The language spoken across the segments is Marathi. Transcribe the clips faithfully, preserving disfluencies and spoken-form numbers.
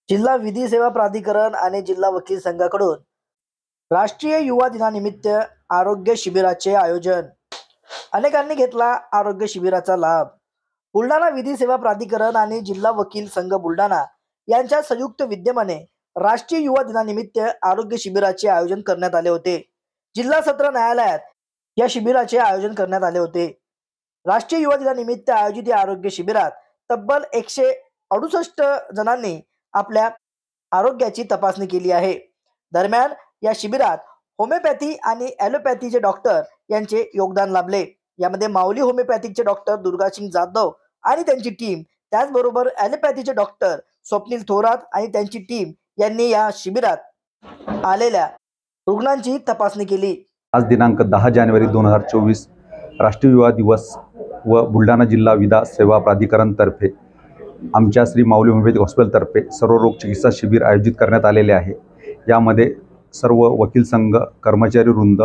जिल्हा विधी सेवा प्राधिकरण आणि जिल्हा वकील संघाकडून राष्ट्रीय युवा दिनानिमित्त आरोग्य शिबिराचे आयोजन। अनेकांनी घेतला आरोग्य शिबिराचा लाभ। बुलढाणा विधी सेवा प्राधिकरण आणि जिल्हा वकील संघ बुलढाणा यांच्या संयुक्त विद्यमाने राष्ट्रीय युवा दिनानिमित्त आरोग्य शिबिराचे आयोजन करण्यात आले होते। जिल्हा सत्र न्यायालयात या शिबिराचे आयोजन करण्यात आले होते। राष्ट्रीय युवा दिनानिमित्त आयोजित या आरोग्य शिबिरात तब्बल एकशे अडुसष्ट जणांनी आपल्या आरोग्याची तपासणी केली आहे। दरम्यान या शिबिरात होमिओपॅथी आणि ॲलोपॅथीचे डॉक्टर यांचे योगदान लाभले। यामध्ये माऊली होमिओपॅथिकचे डॉक्टर दुर्गासिंग जाधव आणि त्यांची टीम, त्याचबरोबर ॲलोपॅथीचे डॉक्टर स्वप्नील थोरात आणि त्यांची टीम यांनी या शिबिरात आलेल्या रुग्णांची तपासणी केली। आज दिनांक दहा जानेवारी दोन हजार चोवीस राष्ट्रीय युवा दिवस व बुलढाणा जिल्हा विधा सेवा प्राधिकरण तर्फे आमच्या श्री माऊली होमिओपॅथिक हॉस्पिटलतर्फे सर्व रोग चिकित्सा शिबिर आयोजित करण्यात आलेले आहे। यामध्ये सर्व वकील संघ, कर्मचारी वृंद,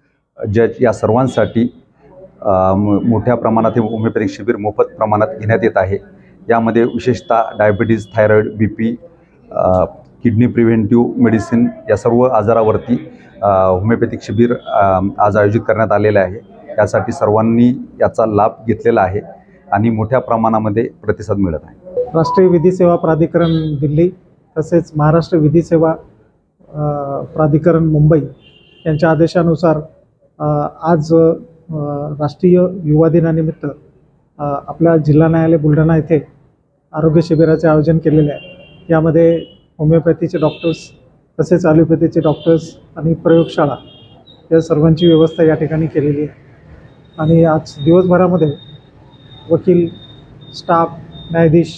जज या सर्वांसाठी मोठ्या प्रमाणात हे होमिओपॅथिक शिबिर मोफत प्रमाणात घेण्यात येत आहे। यामध्ये विशेषतः diabetes, thyroid, B P, kidney preventive medicine या सर्व आजारावरती होमिओपॅथिक शिबिर आज आयोजित करण्यात आलेले आहे। यासाठी सर्वांनी याचा लाभ घेतलेला आहे आणि मोठ्या प्रमाणामध्ये प्रतिसाद मिळत आहे। राष्ट्रीय विधी सेवा प्राधिकरण दिल्ली तसेच महाराष्ट्र विधी सेवा प्राधिकरण मुंबई यांच्या आदेशानुसार आज राष्ट्रीय युवा दिनानिमित्त आपल्या जिल्हा न्यायालय बुलढाणा येथे आरोग्य शिबिराचे आयोजन केलेले आहे। यामध्ये होमिओपॅथीचे डॉक्टर्स तसेच ॲलोपॅथीचे डॉक्टर्स आणि प्रयोगशाळा या सर्वांची व्यवस्था या ठिकाणी केलेली आहे। आणि आज दिवसभरामध्ये वकील, स्टाफ, न्यायाधीश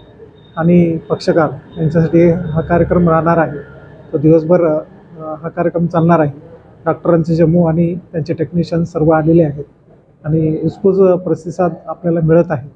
आणि पक्षकार यांच्यासाठी हा कार्यक्रम राहणार आहे। तो दिवसभर हा कार्यक्रम चालणार आहे। डॉक्टरांचे जम्मू आणि त्यांचे टेक्निशियन सर्व आलेले आहेत आणि उत्स्फूर्त प्रतिसाद आपल्याला मिळत आहे।